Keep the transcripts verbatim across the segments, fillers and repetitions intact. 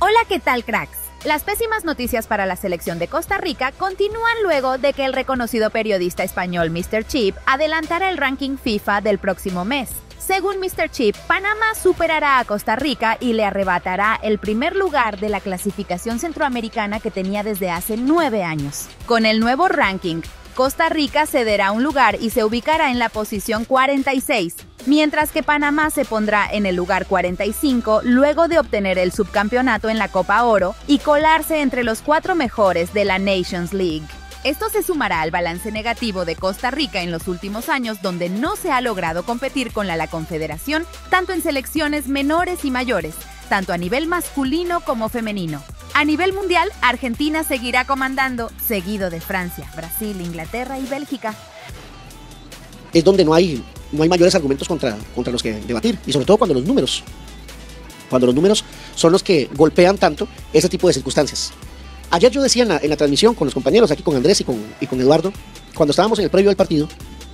Hola, ¿qué tal, cracks? Las pésimas noticias para la selección de Costa Rica continúan luego de que el reconocido periodista español míster Chip adelantara el ranking FIFA del próximo mes. Según míster Chip, Panamá superará a Costa Rica y le arrebatará el primer lugar de la clasificación centroamericana que tenía desde hace nueve años. Con el nuevo ranking, Costa Rica cederá un lugar y se ubicará en la posición cuarenta y seis, mientras que Panamá se pondrá en el lugar cuarenta y cinco luego de obtener el subcampeonato en la Copa Oro y colarse entre los cuatro mejores de la Nations League. Esto se sumará al balance negativo de Costa Rica en los últimos años, donde no se ha logrado competir con la, la Confederación, tanto en selecciones menores y mayores, tanto a nivel masculino como femenino. A nivel mundial, Argentina seguirá comandando, seguido de Francia, Brasil, Inglaterra y Bélgica. Es donde no hay, no hay mayores argumentos contra, contra los que debatir, y sobre todo cuando los números, cuando los números son los que golpean tanto ese tipo de circunstancias. Ayer yo decía en la, en la transmisión con los compañeros, aquí con Andrés y con, y con Eduardo, cuando estábamos en el previo del partido,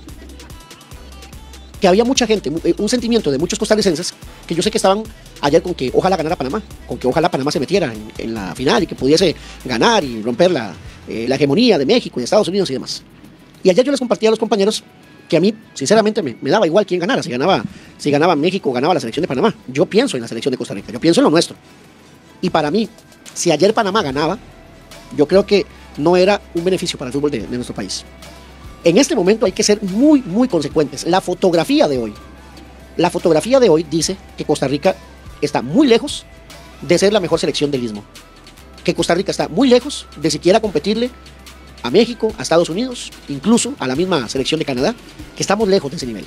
que había mucha gente, un sentimiento de muchos costarricenses, que yo sé que estaban ayer con que ojalá ganara Panamá, con que ojalá Panamá se metiera en, en la final y que pudiese ganar y romper la, eh, la hegemonía de México y de Estados Unidos y demás. Y ayer yo les compartía a los compañeros que a mí, sinceramente, me, me daba igual quién ganara, si ganaba, si ganaba México o ganaba la selección de Panamá. Yo pienso en la selección de Costa Rica, yo pienso en lo nuestro. Y para mí, si ayer Panamá ganaba, yo creo que no era un beneficio para el fútbol de, de nuestro país. En este momento hay que ser muy, muy consecuentes. La fotografía de hoy, la fotografía de hoy dice que Costa Rica está muy lejos de ser la mejor selección del Istmo. Que Costa Rica está muy lejos de siquiera competirle a México, a Estados Unidos, incluso a la misma selección de Canadá, que estamos lejos de ese nivel.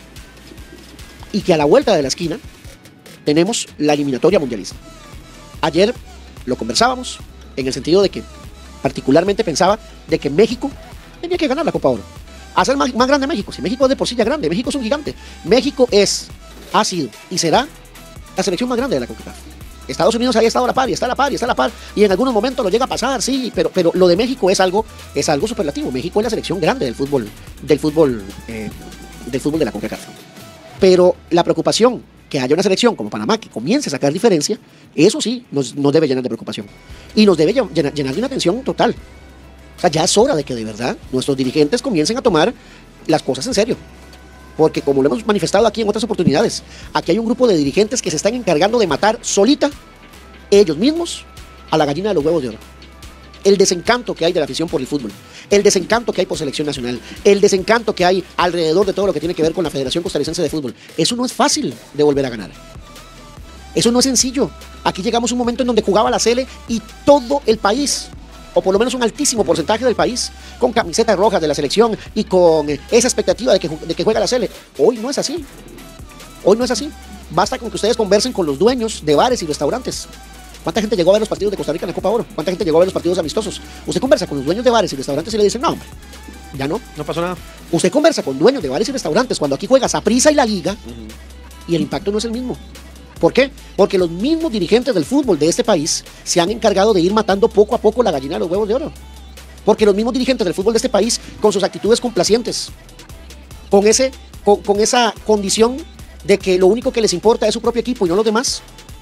Y que a la vuelta de la esquina tenemos la eliminatoria mundialista. Ayer lo conversábamos en el sentido de que particularmente pensaba de que México tenía que ganar la Copa Oro. Hacer más, más grande México. Si México es de por sí ya grande, México es un gigante. México es, ha sido y será la selección más grande de la CONCACAF. Estados Unidos ahí ha estado a la par, y está a la par, y está a la par, y en algunos momentos lo llega a pasar, sí, pero, pero lo de México es algo, es algo superlativo. México es la selección grande del fútbol, del fútbol, eh, del fútbol de la CONCACAF. Pero la preocupación que haya una selección como Panamá que comience a sacar diferencia, eso sí nos, nos debe llenar de preocupación. Y nos debe llenar, llenar de una atención total. O sea, ya es hora de que de verdad nuestros dirigentes comiencen a tomar las cosas en serio. Porque como lo hemos manifestado aquí en otras oportunidades, aquí hay un grupo de dirigentes que se están encargando de matar solita, ellos mismos, a la gallina de los huevos de oro. El desencanto que hay de la afición por el fútbol, el desencanto que hay por selección nacional, el desencanto que hay alrededor de todo lo que tiene que ver con la Federación Costarricense de Fútbol, eso no es fácil de volver a ganar. Eso no es sencillo. Aquí llegamos a un momento en donde jugaba la Sele y todo el país, o por lo menos un altísimo porcentaje del país, con camisetas rojas de la selección y con esa expectativa de que, de que juega la Sele. Hoy no es así. Hoy no es así. Basta con que ustedes conversen con los dueños de bares y restaurantes. ¿Cuánta gente llegó a ver los partidos de Costa Rica en la Copa Oro? ¿Cuánta gente llegó a ver los partidos amistosos? Usted conversa con los dueños de bares y restaurantes y le dicen, no, hombre, ya no. No pasó nada. Usted conversa con dueños de bares y restaurantes cuando aquí juega Saprissa y la Liga, uh-huh, y el impacto no es el mismo. ¿Por qué? Porque los mismos dirigentes del fútbol de este país se han encargado de ir matando poco a poco la gallina de los huevos de oro. Porque los mismos dirigentes del fútbol de este país, con sus actitudes complacientes, con, ese, con, con esa condición de que lo único que les importa es su propio equipo y no los demás,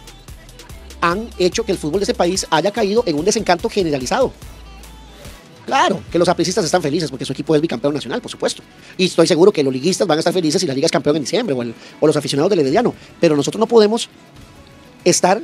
han hecho que el fútbol de este país haya caído en un desencanto generalizado. Claro, que los sapricistas están felices porque su equipo es bicampeón nacional, por supuesto. Y estoy seguro que los liguistas van a estar felices si la Liga es campeón en diciembre, o, el, o los aficionados del Herediano. Pero nosotros no podemos estar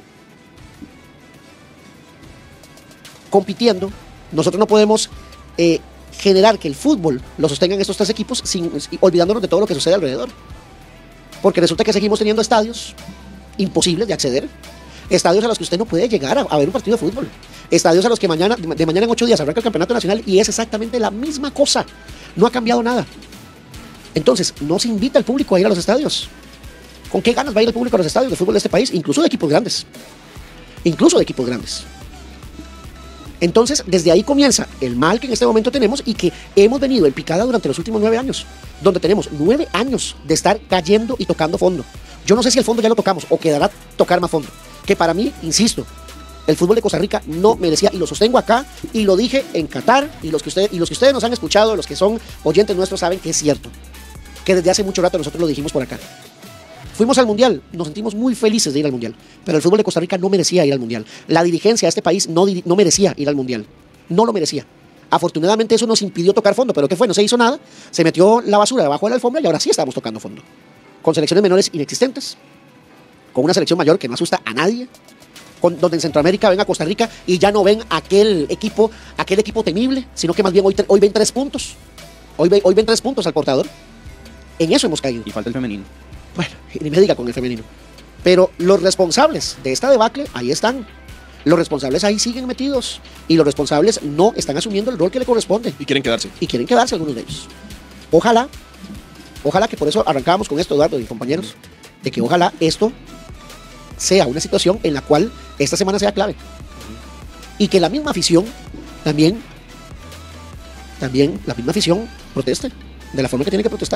compitiendo, nosotros no podemos eh, generar que el fútbol lo sostengan estos tres equipos sin, olvidándonos de todo lo que sucede alrededor. Porque resulta que seguimos teniendo estadios imposibles de acceder. Estadios a los que usted no puede llegar a, a ver un partido de fútbol. Estadios a los que mañana, de mañana en ocho días arranca el campeonato nacional y es exactamente la misma cosa. No ha cambiado nada. Entonces, no se invita al público a ir a los estadios. ¿Con qué ganas va a ir el público a los estadios de fútbol de este país? Incluso de equipos grandes. Incluso de equipos grandes. Entonces, desde ahí comienza el mal que en este momento tenemos y que hemos venido en picada durante los últimos nueve años. Donde tenemos nueve años de estar cayendo y tocando fondo. Yo no sé si el fondo ya lo tocamos o quedará tocar más fondo. Que para mí, insisto, el fútbol de Costa Rica no merecía, y lo sostengo acá, y lo dije en Qatar, y los que ustedes, y los que ustedes nos han escuchado, los que son oyentes nuestros saben que es cierto, que desde hace mucho rato nosotros lo dijimos por acá. Fuimos al Mundial, nos sentimos muy felices de ir al Mundial, pero el fútbol de Costa Rica no merecía ir al Mundial. La dirigencia de este país no, no merecía ir al Mundial, no lo merecía. Afortunadamente eso nos impidió tocar fondo, pero ¿qué fue? No se hizo nada, se metió la basura debajo de la alfombra y ahora sí estamos tocando fondo. Con selecciones menores inexistentes, con una selección mayor que no asusta a nadie, con, donde en Centroamérica ven a Costa Rica y ya no ven aquel equipo, aquel equipo temible, sino que más bien hoy, hoy ven tres puntos. Hoy, ve, hoy ven tres puntos al portador. En eso hemos caído. Y falta el femenino. Bueno, ni me diga con el femenino. Pero los responsables de esta debacle, ahí están. Los responsables ahí siguen metidos. Y los responsables no están asumiendo el rol que le corresponde. Y quieren quedarse. Y quieren quedarse algunos de ellos. Ojalá, ojalá que por eso arrancábamos con esto, Eduardo y compañeros, de que ojalá esto sea una situación en la cual esta semana sea clave. Y que la misma afición también, también la misma afición proteste de la forma que tiene que protestar.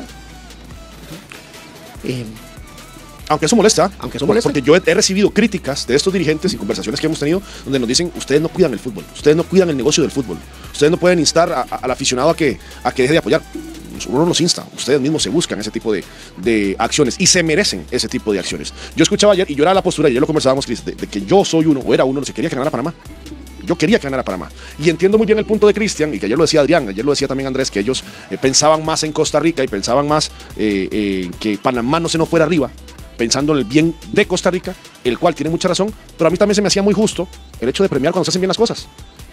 Eh, Aunque eso molesta, aunque eso molesta. Porque yo he, he recibido críticas de estos dirigentes y conversaciones que hemos tenido donde nos dicen, ustedes no cuidan el fútbol, ustedes no cuidan el negocio del fútbol, ustedes no pueden instar a, a, al aficionado a que, a que deje de apoyar. Uno no los insta, ustedes mismos se buscan ese tipo de, de acciones y se merecen ese tipo de acciones. Yo escuchaba ayer, y yo era la postura, y ayer lo conversábamos, Cris, de, de que yo soy uno, o era uno, que quería que ganara Panamá. Yo quería que ganara Panamá. Y entiendo muy bien el punto de Cristian, y que ayer lo decía Adrián, ayer lo decía también Andrés, que ellos eh, pensaban más en Costa Rica y pensaban más eh, eh, que Panamá no se nos fuera arriba, pensando en el bien de Costa Rica, el cual tiene mucha razón, pero a mí también se me hacía muy justo el hecho de premiar cuando se hacen bien las cosas.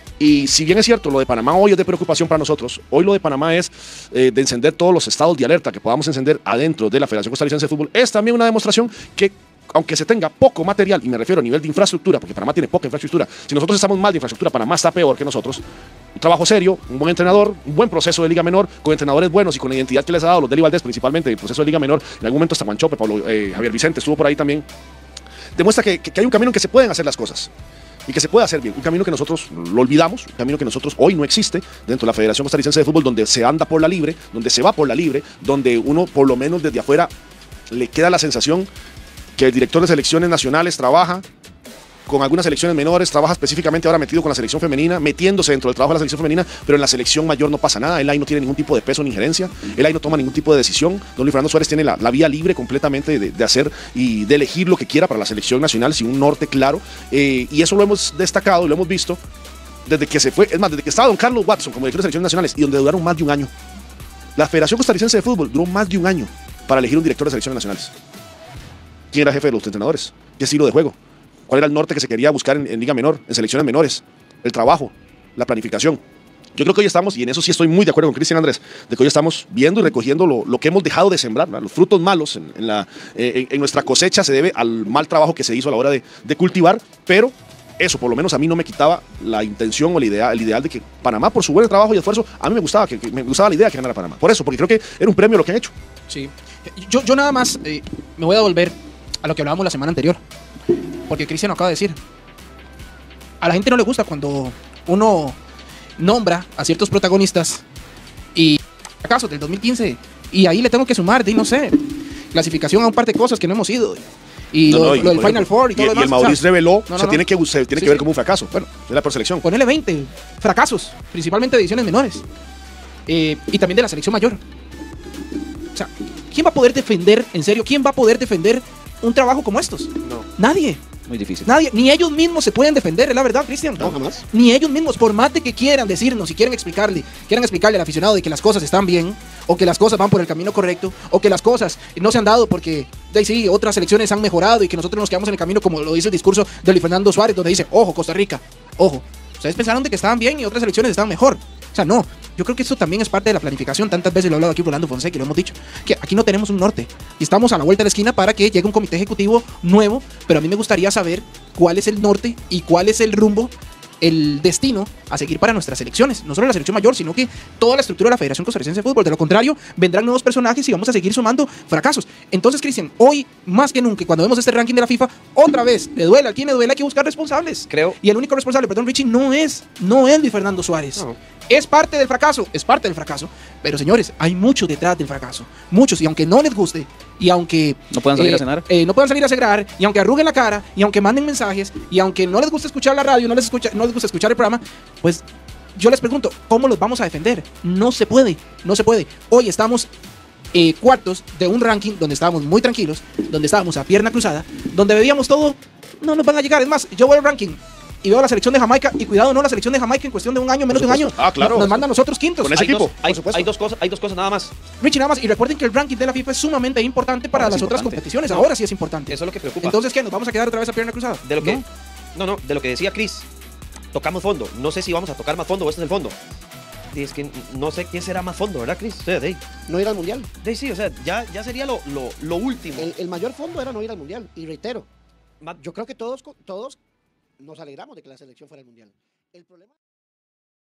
Y si bien es cierto, lo de Panamá hoy es de preocupación para nosotros, hoy lo de Panamá es eh, de encender todos los estados de alerta que podamos encender adentro de la Federación Costarricense de Fútbol, es también una demostración que, aunque se tenga poco material, y me refiero a nivel de infraestructura, porque Panamá tiene poca infraestructura, si nosotros estamos mal de infraestructura, Panamá está peor que nosotros. Un trabajo serio, un buen entrenador, un buen proceso de Liga Menor, con entrenadores buenos y con la identidad que les ha dado los Deli Valdés, principalmente el proceso de Liga Menor, en algún momento hasta Manchope, Pablo, eh, Javier Vicente estuvo por ahí también, demuestra que, que, que hay un camino en que se pueden hacer las cosas. Y que se puede hacer bien, un camino que nosotros lo olvidamos, un camino que nosotros hoy no existe dentro de la Federación Costarricense de Fútbol, donde se anda por la libre, donde se va por la libre, donde uno por lo menos desde afuera le queda la sensación que el director de selecciones nacionales trabaja con algunas selecciones menores, trabaja específicamente ahora metido con la selección femenina, metiéndose dentro del trabajo de la selección femenina, pero en la selección mayor no pasa nada, él ahí no tiene ningún tipo de peso ni injerencia, él ahí no toma ningún tipo de decisión. Don Luis Fernando Suárez tiene la, la vía libre completamente de, de hacer y de elegir lo que quiera para la selección nacional sin un norte claro, eh, y eso lo hemos destacado, lo hemos visto desde que se fue, es más, desde que estaba don Carlos Watson como director de selecciones nacionales y donde duraron más de un año. La Federación Costarricense de Fútbol duró más de un año para elegir un director de selecciones nacionales. ¿Quién era jefe de los entrenadores? ¿Qué estilo de juego? ¿Cuál era el norte que se quería buscar en, en Liga Menor, en selecciones menores? El trabajo, la planificación. Yo creo que hoy estamos, y en eso sí estoy muy de acuerdo con Cristian Andrés, de que hoy estamos viendo y recogiendo lo, lo que hemos dejado de sembrar, ¿verdad? Los frutos malos en, en, la, eh, en, en nuestra cosecha se debe al mal trabajo que se hizo a la hora de, de cultivar, pero eso por lo menos a mí no me quitaba la intención o la idea, el ideal de que Panamá, por su buen trabajo y esfuerzo, a mí me gustaba, que, que me gustaba la idea de que ganara Panamá. Por eso, porque creo que era un premio lo que han hecho. Sí. Yo, yo nada más eh, me voy a devolver a lo que hablábamos la semana anterior, porque Cristian acaba de decir, a la gente no le gusta cuando uno nombra a ciertos protagonistas y acaso del dos mil quince, y ahí le tengo que sumar de, no sé, clasificación a un par de cosas que no hemos ido, y no, lo, no, y lo del Final Four y todo y, lo demás. Y el Maurice o sea, reveló, no, no, o sea, no. tiene que, se tiene sí, que ver sí. como un fracaso. Bueno, era por selección. Ponele veinte fracasos, principalmente de ediciones menores, eh, y también de la selección mayor. O sea, ¿quién va a poder defender, en serio, quién va a poder defender un trabajo como estos? No. Nadie. Muy difícil. Nadie, ni ellos mismos se pueden defender, es la verdad, Cristian. No, jamás. Ni ellos mismos, por más de que quieran decirnos, si quieren explicarle, quieran explicarle al aficionado de que las cosas están bien, o que las cosas van por el camino correcto, o que las cosas no se han dado porque, de sí, otras selecciones han mejorado y que nosotros nos quedamos en el camino, como lo dice el discurso de Luis Fernando Suárez, donde dice, ojo, Costa Rica, ojo. Ustedes pensaron de que estaban bien y otras selecciones estaban mejor. O sea, no. Yo creo que esto también es parte de la planificación. Tantas veces lo he hablado aquí Rolando Fonseca y lo hemos dicho, que aquí no tenemos un norte. Y estamos a la vuelta de la esquina para que llegue un comité ejecutivo nuevo, pero a mí me gustaría saber cuál es el norte y cuál es el rumbo, el destino a seguir para nuestras selecciones. No solo la selección mayor, sino que toda la estructura de la Federación Costarricense de Fútbol. De lo contrario, vendrán nuevos personajes y vamos a seguir sumando fracasos. Entonces, Cristian, hoy, más que nunca, cuando vemos este ranking de la FIFA, otra vez, le duela, a quien le duela, hay que buscar responsables. Creo. Y el único responsable, perdón, Richie, no es, no es Luis Fernando Suárez. No. Es parte del fracaso, es parte del fracaso. Pero, señores, hay mucho detrás del fracaso. Muchos, y aunque no les guste, y aunque No puedan salir eh, a cenar. eh, no puedan salir a cenar, y aunque arruguen la cara, y aunque manden mensajes, y aunque no les guste escuchar la radio, no les, escucha, no les gusta escuchar el programa, pues yo les pregunto, ¿cómo los vamos a defender? No se puede, no se puede. Hoy estamos eh, cuartos de un ranking donde estábamos muy tranquilos, donde estábamos a pierna cruzada, donde veíamos todo, no nos van a llegar. Es más, yo voy al ranking y veo la selección de Jamaica, y cuidado, no, la selección de Jamaica en cuestión de un año, menos de un año, Ah, claro. nos manda a nosotros quintos. Con ese hay, equipo, dos, hay, por supuesto. hay dos cosas, hay dos cosas nada más. Richie, nada más, y recuerden que el ranking de la FIFA es sumamente importante para Ahora las es otras importante. competiciones, No. ahora sí es importante. Eso es lo que preocupa. Entonces, ¿qué? ¿Nos vamos a quedar otra vez a pierna cruzada? de lo que No. no, no, de lo que decía Chris, tocamos fondo. No sé si vamos a tocar más fondo o este es el fondo. Y es que no sé quién será más fondo, ¿verdad, Chris? O sea, de, ahí- No ir al mundial. de ahí sí, o sea, ya, ya sería lo, lo, lo último. El, el mayor fondo era no ir al mundial. Y reitero, Ma- yo creo que todos, todos nos alegramos de que la selección fuera al mundial. El problema